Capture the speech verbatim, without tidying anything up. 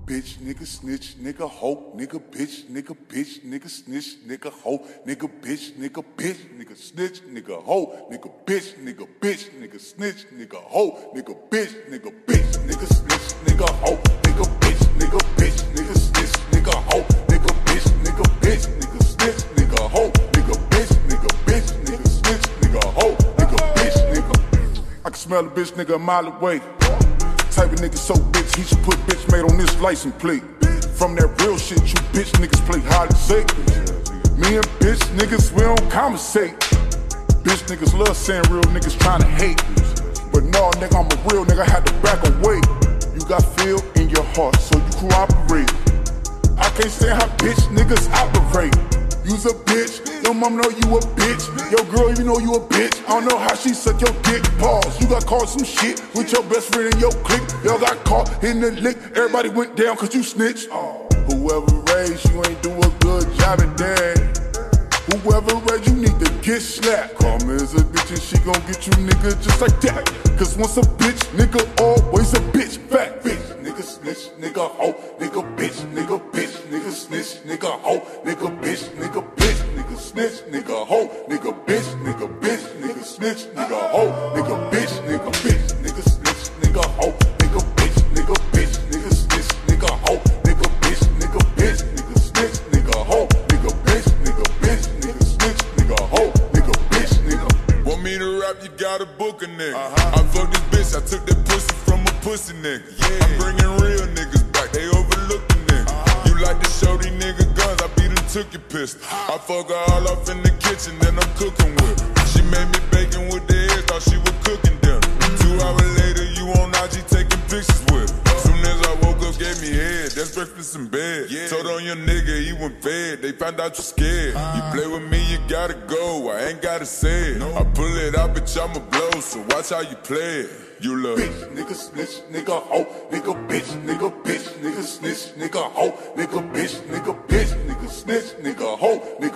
bitch, nigga snitch, nigga hoe, nigga bitch, nigga bitch, nigga snitch, nigga hoe, nigga bitch, nigga bitch, nigga snitch, nigga hoe, nigga bitch, nigga bitch, nigga snitch, nigga hoe, nigga bitch, nigga bitch, nigga snitch, nigga hoe, nigga bitch, nigga bitch, nigga snitch, nigga hoe, nigga bitch, nigga bitch, nigga snitch, nigga hoe, nigga bitch, nigga bitch, nigga snitch, nigga hoe, nigga bitch, nigga. I can smell a bitch nigga a mile away. Type of nigga so bitch, he should put bitch made on this license plate. From that real shit, you bitch niggas play hide and seek. Me and bitch niggas, we don't conversate. Bitch niggas love saying real niggas trying to hate. But no, nigga, I'm a real nigga, I had to back away. You got feel in your heart, so you cooperate. I can't stand how bitch niggas operate. You's a bitch, your mom know you a bitch. Your girl, you know you a bitch. I don't know how she suck your dick. Pause. You got caught some shit with your best friend in your clique. Y'all got caught in the lick. Everybody went down cause you snitched. Oh. Whoever raised you ain't do a good job at that. Whoever raised you need to get slapped. Karma is a bitch and she gon' get you nigga just like that. Cause once a bitch, nigga always a bitch. Fat bitch, nigga snitch, nigga hoe, nigga bitch, nigga bitch, nigga snitch, nigga hoe, nigga bitch, nigga bitch, nigga snitch, nigga hoe, nigga bitch, nigga bitch, nigga snitch, nigga hoe, nigga bitch, nigga bitch, nigga snitch, nigga hoe, nigga bitch, nigga bitch, nigga snitch, nigga hoe, nigga bitch, nigga bitch, nigga snitch, nigga hoe, nigga bitch, nigga bitch, nigga snitch, nigga hoe, nigga bitch, nigga. Want me to rap, you gotta book a nigga. Uh-huh. I fucked this bitch, I took that pussy from a pussy nigga. Yeah. I'm bringing real niggas back, they overlook the nigga. Uh-huh. You like to show these nigga guns, I beat them, took your pistol. I fuck her all up in the kitchen, then I'm cooking with her. She made me bacon with the eggs, thought she was cooking dinner. Two hours later, you on I G taking pictures with her. Soon as I woke up, gave me head, that's breakfast in bed. Yeah. Told on your nigga, he went fed, they found out you scared. Uh, you play with me, you gotta go, I ain't gotta say it. No. I pull it out, bitch, I'ma blow, so watch how you play it. You love bitch, nigga snitch, nigga hoe, nigga bitch, nigga bitch, nigga snitch, nigga hoe, nigga bitch, nigga bitch, nigga snitch, nigga hoe, nigga